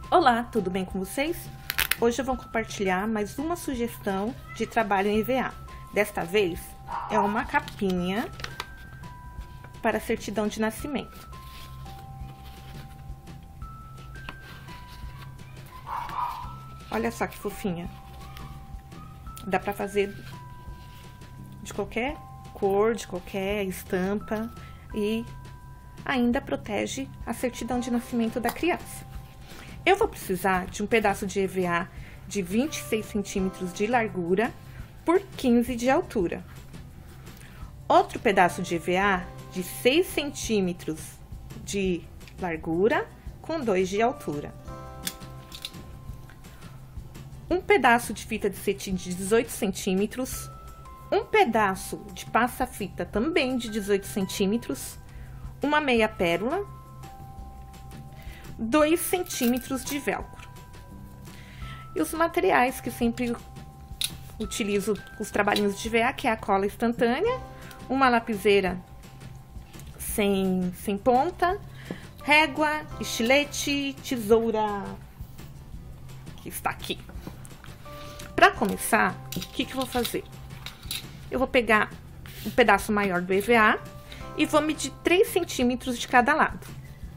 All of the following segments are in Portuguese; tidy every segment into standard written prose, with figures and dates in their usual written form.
Olá, tudo bem com vocês? Hoje eu vou compartilhar mais uma sugestão de trabalho em EVA. Desta vez é uma capinha para certidão de nascimento. Olha só que fofinha. Dá para fazer de qualquer cor, de qualquer estampa e ainda protege a certidão de nascimento da criança. Eu vou precisar de um pedaço de EVA de 26 centímetros de largura por 15 de altura. Outro pedaço de EVA de 6 centímetros de largura com 2 de altura. Um pedaço de fita de cetim de 18 centímetros. Um pedaço de passa-fita também de 18 centímetros. Uma meia pérola. 2 centímetros de velcro. E os materiais que sempre utilizo os trabalhinhos de EVA, que é a cola instantânea, uma lapiseira sem ponta, régua, estilete, tesoura, que está aqui. Para começar, o que eu vou fazer? Eu vou pegar um pedaço maior do EVA e vou medir 3 centímetros de cada lado.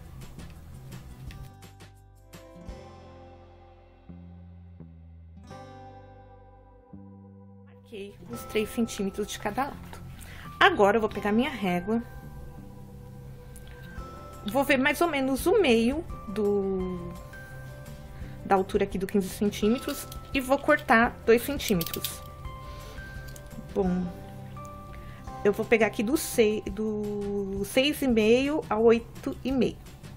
Marquei os 3 centímetros de cada lado. Agora eu vou pegar minha régua, vou ver mais ou menos o meio da altura aqui do 15 centímetros e vou cortar 2 centímetros. Bom, eu vou pegar aqui do 6,5 ao 8,5.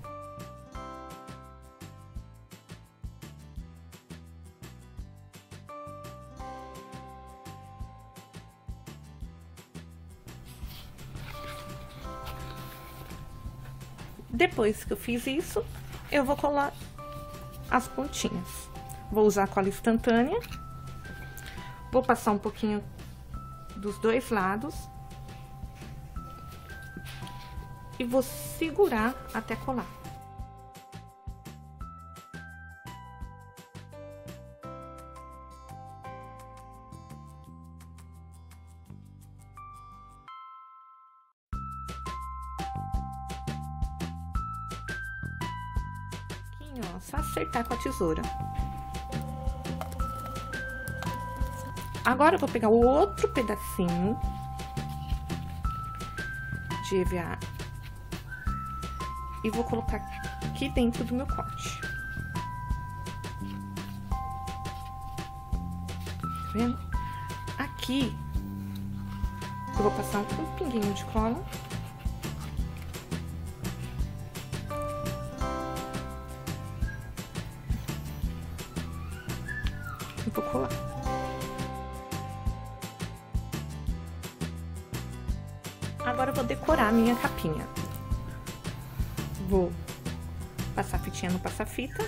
Depois que eu fiz isso, eu vou colar as pontinhas. Vou usar a cola instantânea. Vou passar um pouquinho dos dois lados. E vou segurar até colar. Ó, só acertar com a tesoura. Agora eu vou pegar o outro pedacinho de EVA e vou colocar aqui dentro do meu corte. Tá vendo? Aqui eu vou passar um pinguinho de cola. E vou colar. Agora eu vou decorar a minha capinha. Vou passar a fitinha no passa-fita.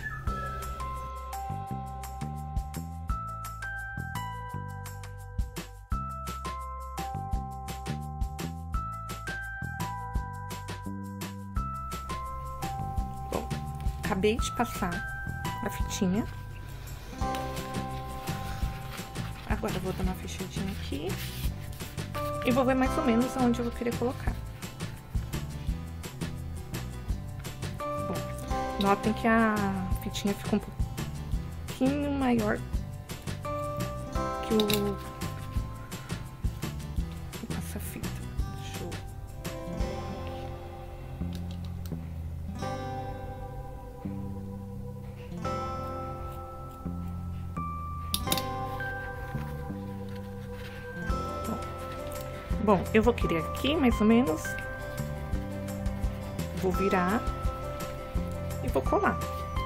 Bom, acabei de passar a fitinha. Agora eu vou dar uma fechadinha aqui. E vou ver mais ou menos aonde eu vou querer colocar. Bom, notem que a fitinha ficou um pouquinho maior que o passa-fita. Deixa eu... Bom, eu vou querer aqui, mais ou menos. Vou virar e vou colar.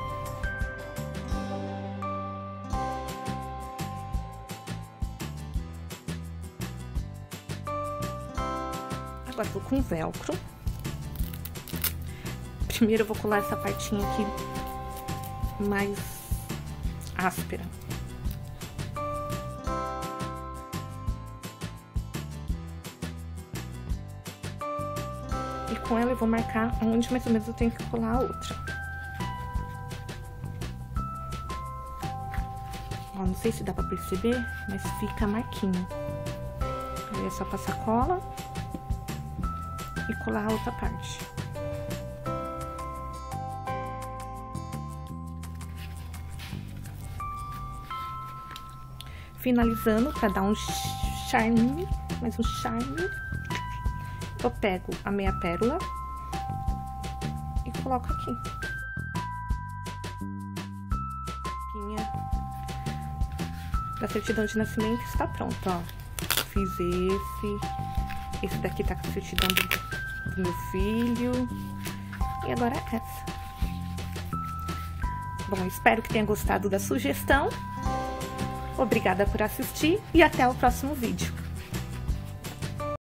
Agora eu vou com velcro. Primeiro eu vou colar essa partinha aqui mais áspera. E com ela eu vou marcar onde mais ou menos eu tenho que colar a outra. Ó, não sei se dá pra perceber, mas fica a marquinha. Aí é só passar cola e colar a outra parte. Finalizando, para dar um charme, mais um charme, eu pego a meia pérola e coloco aqui. A certidão de nascimento está pronta, ó. Fiz esse daqui tá com a certidão do meu filho, e agora essa. Bom, espero que tenha gostado da sugestão. Obrigada por assistir e até o próximo vídeo.